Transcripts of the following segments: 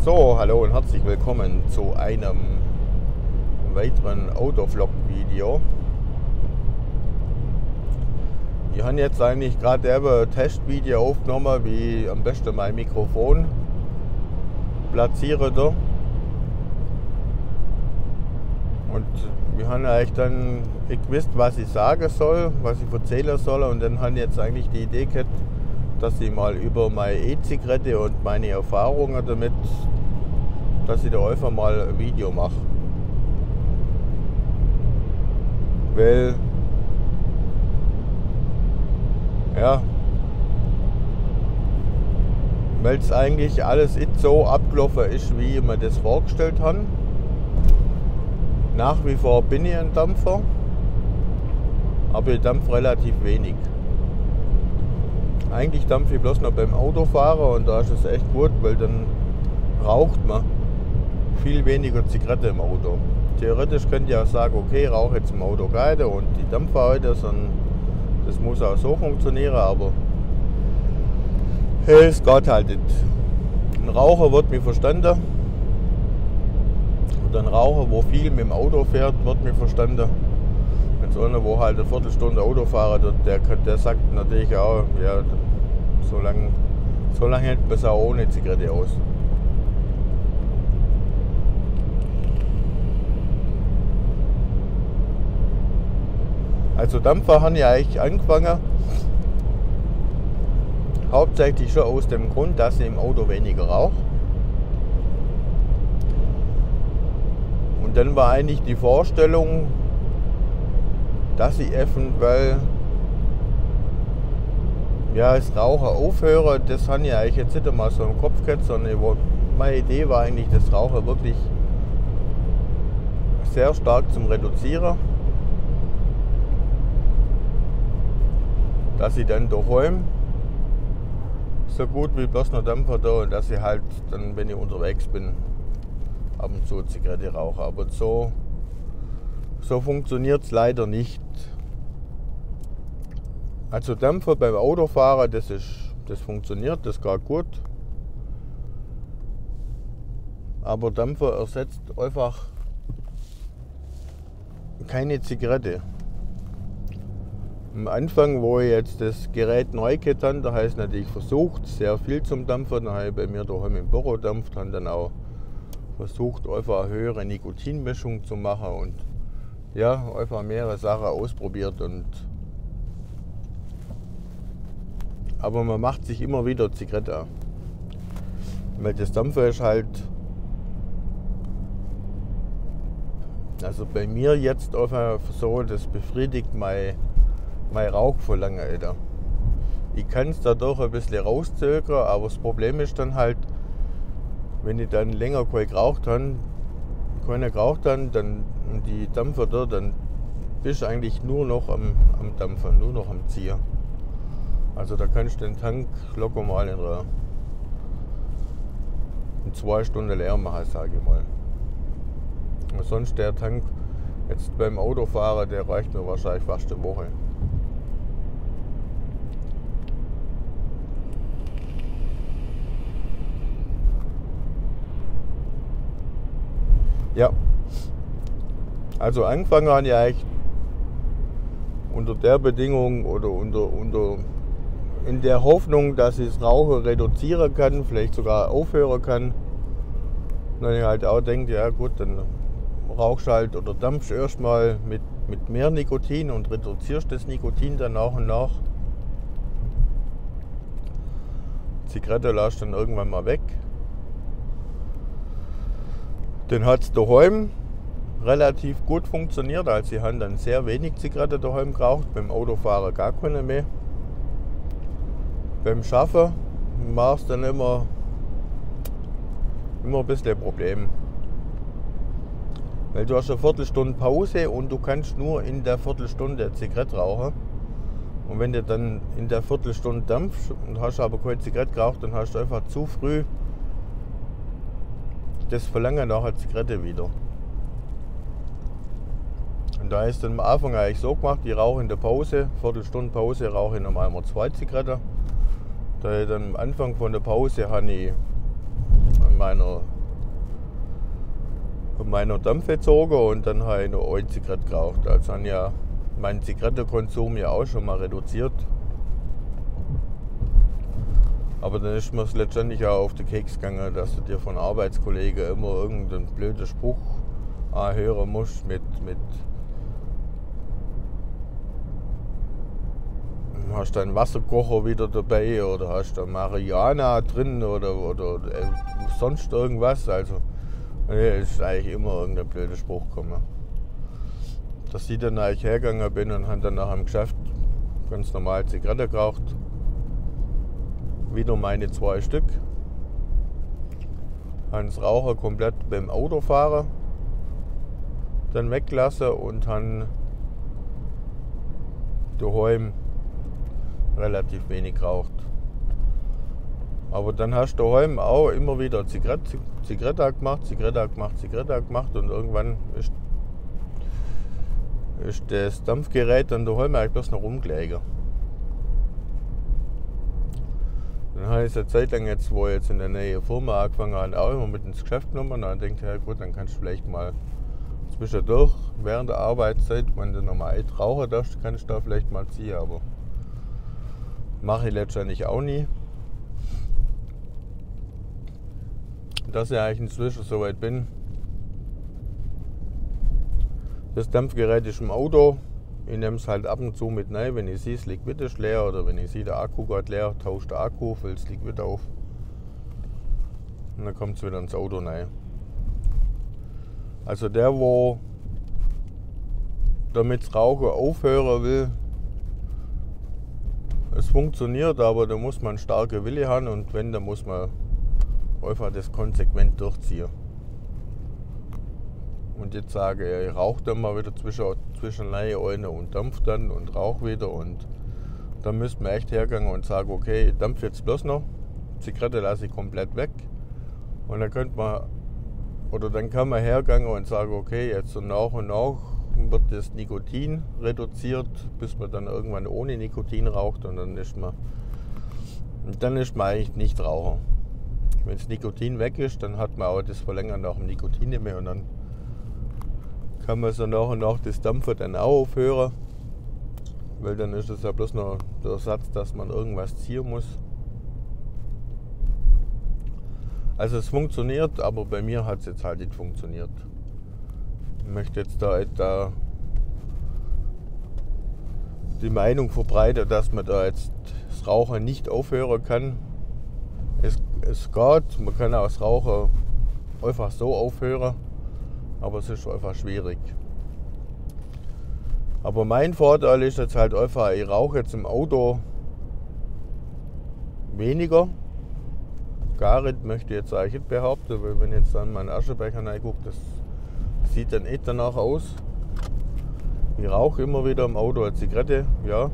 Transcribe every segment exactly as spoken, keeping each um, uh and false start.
So, hallo und herzlich willkommen zu einem weiteren Autovlog-Video. Ich habe jetzt eigentlich gerade ein Testvideo aufgenommen, wie ich am besten mein Mikrofon platziere da. Und wir haben eigentlich dann gewusst, was ich sagen soll, was ich erzählen soll, und dann habe ich jetzt eigentlich die Idee gehabt, dass ich mal über meine E-Zigarette und meine Erfahrungen damit, dass ich da einfach mal ein Video mache. Weil, ja, weil es eigentlich alles nicht so abgelaufen ist, wie ich mir das vorgestellt habe. Nach wie vor bin ich ein Dampfer, aber ich dampfe relativ wenig. Eigentlich dampfe ich bloß noch beim Autofahren, und da ist es echt gut, weil dann raucht man viel weniger Zigarette im Auto. Theoretisch könnt ihr auch sagen, okay, rauche jetzt im Auto keine und die dampfe heute, sondern das muss auch so funktionieren, aber hey, es geht halt nicht. Ein Raucher wird mir verstanden. Und ein Raucher, wo viel mit dem Auto fährt, wird mir verstanden. Wenn so einer, wo halt eine Viertelstunde Auto fährt, der, der sagt natürlich auch, ja, so lange so lang hält man es auch ohne Zigarette aus. Also Dampfer haben ja eigentlich angefangen, hauptsächlich schon aus dem Grund, dass ich im Auto weniger rauche. Und dann war eigentlich die Vorstellung, dass ich eventuell ja, das Rauchen aufhöre. Das habe ich eigentlich jetzt nicht einmal so im Kopf gehabt, sondern meine Idee war eigentlich, das Rauchen wirklich sehr stark zum Reduzieren. Dass ich dann daheim so gut wie bloß noch Dampfer da, und dass ich halt dann, wenn ich unterwegs bin, ab und zu Zigarette rauche. Aber so, so funktioniert es leider nicht. Also Dampfer beim Autofahren, das, ist, das funktioniert, das geht gut. Aber Dampfer ersetzt einfach keine Zigarette. Am Anfang, wo ich jetzt das Gerät neu gehabt habe, da habe ich natürlich versucht, sehr viel zum Dampfen. Dann habe ich bei mir daheim im Büro dampft, habe dann auch versucht, einfach eine höhere Nikotinmischung zu machen und ja, einfach mehrere Sachen ausprobiert. Und aber man macht sich immer wieder Zigarette an. Weil das Dampfen ist halt, also bei mir jetzt einfach so, das befriedigt mein mein Rauchverlangen, Alter. Ich kann es dadurch ein bisschen rauszögern, aber das Problem ist dann halt, wenn ich dann länger kein geraucht habe, keine geraucht habe, dann die Dampfer da, dann bist du eigentlich nur noch am, am Dampfen, nur noch am Ziehen. Also da kannst du den Tank locker mal in, einer, in zwei Stunden leer machen, sage ich mal. Und sonst der Tank jetzt beim Autofahren, der reicht mir wahrscheinlich fast eine Woche. Ja, also angefangen habe ich eigentlich unter der Bedingung oder unter, unter in der Hoffnung, dass ich das Rauchen reduzieren kann, vielleicht sogar aufhören kann. Und dann ich halt auch denke, ja gut, dann rauchst halt oder dampfst erstmal mit, mit mehr Nikotin und reduzierst das Nikotin dann nach und nach. Zigarette lässt dann irgendwann mal weg. Dann hat es daheim relativ gut funktioniert. Also ich habe dann sehr wenig Zigarette daheim geraucht, beim Autofahren gar keine mehr. Beim Schaffen war es dann immer, immer ein bisschen ein Problem. Weil du hast eine Viertelstunde Pause und du kannst nur in der Viertelstunde Zigarette rauchen. Und wenn du dann in der Viertelstunde dampfst und hast aber keine Zigarette geraucht, dann hast du einfach zu früh das Verlangen nach einer Zigarette wieder. Und da ist dann am Anfang eigentlich so gemacht, ich rauche in der Pause, Viertelstunde Pause, rauche ich normal mal zwei Zigaretten. Da dann am Anfang von der Pause habe ich an meiner meiner Dampf gezogen und dann habe ich noch eine Zigarette geraucht. Also habe ja meinen Zigarettenkonsum ja auch schon mal reduziert. Aber dann ist mir es letztendlich auch auf den Keks gegangen, dass du dir von Arbeitskollegen immer irgendeinen blöden Spruch anhören musst mit, mit hast du einen Wasserkocher wieder dabei oder hast du Marihuana drin oder, oder, oder sonst irgendwas. Also es ist eigentlich immer irgendein blöder Spruch gekommen. Dass ich dann eigentlich hergegangen bin und habe dann nach dem Geschäft ganz normal Zigarette geraucht. Wieder meine zwei Stück. Habe das Rauchen komplett beim Autofahren dann weggelassen und habe daheim relativ wenig geraucht. Aber dann hast du daheim auch immer wieder Zigarette, Zigarette gemacht, Zigarette gemacht, Zigarette gemacht und irgendwann ist, ist das Dampfgerät dann daheim eigentlich bloß noch rumgelegen. Dann habe ich es eine Zeit lang, jetzt, wo ich jetzt in der neuen Firma angefangen habe, auch immer mit ins Geschäft genommen. Und dann denke ich, ja gut, dann kannst du vielleicht mal zwischendurch, während der Arbeitszeit, wenn du normal rauchen darfst, kannst du da vielleicht mal ziehen. Aber mache ich letztendlich auch nie. Dass ich eigentlich inzwischen so weit bin. Das Dampfgerät ist im Auto. Ich nehme es halt ab und zu mit rein, wenn ich sehe, das Liquid ist leer oder wenn ich sehe, der Akku geht leer, tausche den Akku, fülle das Liquid auf und dann kommt es wieder ins Auto rein. Also der, wo damit das Rauchen aufhören will, es funktioniert, aber da muss man einen starken Wille haben und wenn, dann muss man einfach das konsequent durchziehen. Und jetzt sage ich, ich rauche dann mal wieder zwischen, zwischen eine und dampf dann und rauche wieder. Und dann müsste man echt hergehen und sagen, okay, ich dampfe jetzt bloß noch, Zigarette lasse ich komplett weg. Und dann könnte man, oder dann kann man hergehen und sagen, okay, jetzt so nach und nach wird das Nikotin reduziert, bis man dann irgendwann ohne Nikotin raucht und dann ist man, dann ist man eigentlich nicht Raucher. Wenn das Nikotin weg ist, dann hat man auch das Verlängern nach dem Nikotin nicht mehr und dann kann man so nach und nach das Dampfen dann auch aufhören, weil dann ist es ja bloß noch der Ersatz, dass man irgendwas ziehen muss. Also es funktioniert, aber bei mir hat es jetzt halt nicht funktioniert. Ich möchte jetzt da, da die Meinung verbreiten, dass man da jetzt das Rauchen nicht aufhören kann. Es, es geht, man kann auch das Rauchen einfach so aufhören. Aber es ist einfach schwierig. Aber mein Vorteil ist jetzt halt einfach, ich rauche jetzt im Auto weniger. Gar nicht möchte ich jetzt eigentlich nicht behaupten, weil wenn ich jetzt dann meinen Aschenbecher reingucke, das sieht dann nicht danach aus. Ich rauche immer wieder im Auto eine Zigarette, ja.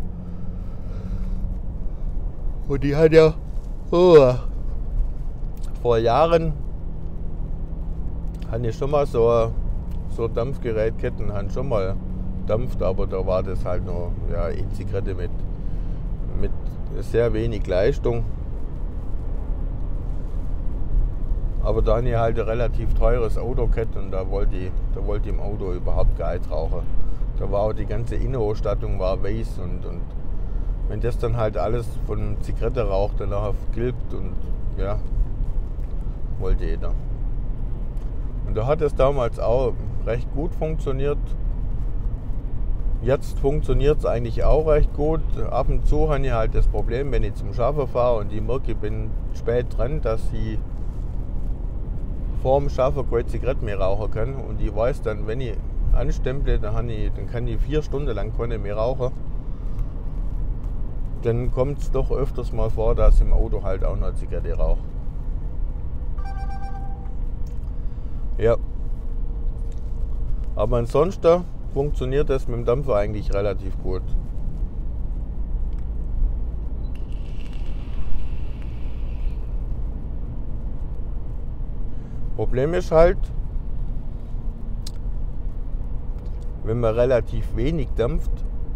Und die hat ja oh, vor Jahren habe ich schon mal so, so Dampfgerätketten, haben schon mal dampft, aber da war das halt noch ja, eine Zigarette mit, mit sehr wenig Leistung. Aber da habe ich halt ein relativ teures Auto gehabt und da wollte ich, da wollte ich im Auto überhaupt gar nicht rauchen. Da war auch die ganze Innenausstattung war weiß und, und wenn das dann halt alles von Zigarette raucht, dann nachher gilbt und ja, wollte jeder. Und da hat es damals auch recht gut funktioniert. Jetzt funktioniert es eigentlich auch recht gut. Ab und zu habe ich halt das Problem, wenn ich zum Schaffen fahre und ich merke, ich bin spät dran, dass ich vor dem Schaffen keine Zigarette mehr rauchen kann. Und ich weiß dann, wenn ich anstemple, dann, habe ich, dann kann ich vier Stunden lang keine mehr rauchen. Dann kommt es doch öfters mal vor, dass ich im Auto halt auch noch eine Zigarette rauche. Ja. Aber ansonsten funktioniert das mit dem Dampfer eigentlich relativ gut. Problem ist halt, wenn man relativ wenig dampft,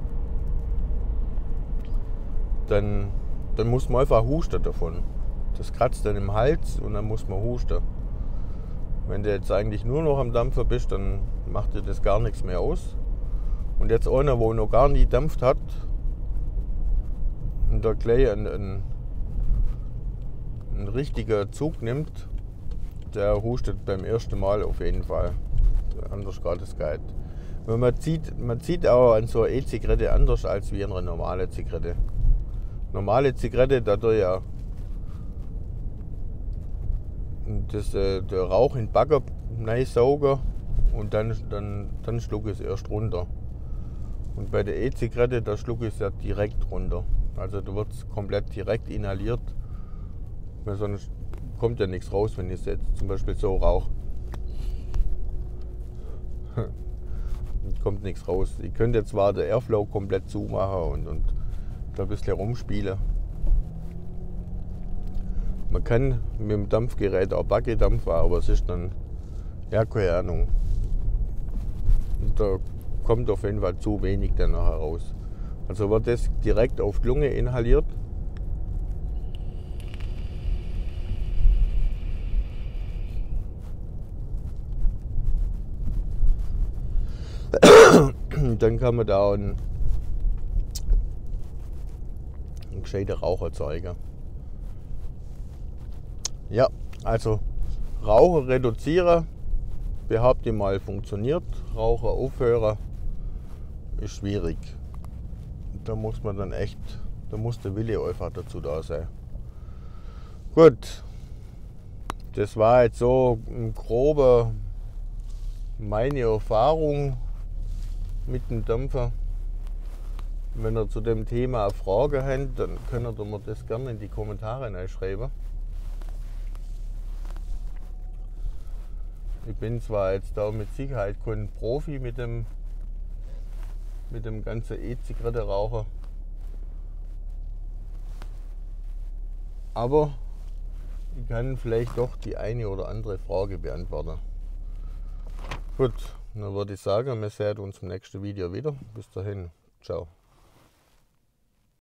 dann, dann muss man einfach husten davon. Das kratzt dann im Hals und dann muss man husten. Wenn du jetzt eigentlich nur noch am Dampfer bist, dann macht dir das gar nichts mehr aus. Und jetzt einer, wo noch gar nie dampft hat und da gleich ein, ein, ein richtiger Zug nimmt, der hustet beim ersten Mal auf jeden Fall. Anders geht es gar nicht. Man zieht, man zieht auch an so eine E-Zigarette anders als wie eine normale Zigarette. Normale Zigarette, da tut ja das, äh, der Rauch in den Bagger reinsaugen und dann, dann, dann schlucke ich es erst runter. Und bei der E-Zigarette, da schlucke ich es ja direkt runter. Also da wird es komplett direkt inhaliert, weil sonst kommt ja nichts raus, wenn ich es jetzt zum Beispiel so rauche. Kommt nichts raus. Ich könnte jetzt zwar den Airflow komplett zumachen und, und da ein bisschen rumspielen. Man kann mit dem Dampfgerät auch Backe dampfen, aber es ist dann, ja, keine Ahnung. Und da kommt auf jeden Fall zu wenig dann nachher raus. Also wird das direkt auf die Lunge inhaliert. Dann kann man da auch einen, einen gescheiten Rauch erzeugen. Ja, also Rauchen reduzieren, behaupte ich mal, funktioniert. Rauchen aufhören ist schwierig. Da muss man dann echt, da muss der Wille einfach dazu da sein. Gut, das war jetzt so ein grober meine Erfahrung mit dem Dampfer. Wenn ihr zu dem Thema Fragen habt, dann könnt ihr mir das gerne in die Kommentare schreiben. Ich bin zwar jetzt da mit Sicherheit kein Profi mit dem, mit dem ganzen E-Zigarette-Rauchen, aber ich kann vielleicht doch die eine oder andere Frage beantworten. Gut, dann würde ich sagen, wir sehen uns im nächsten Video wieder. Bis dahin, ciao.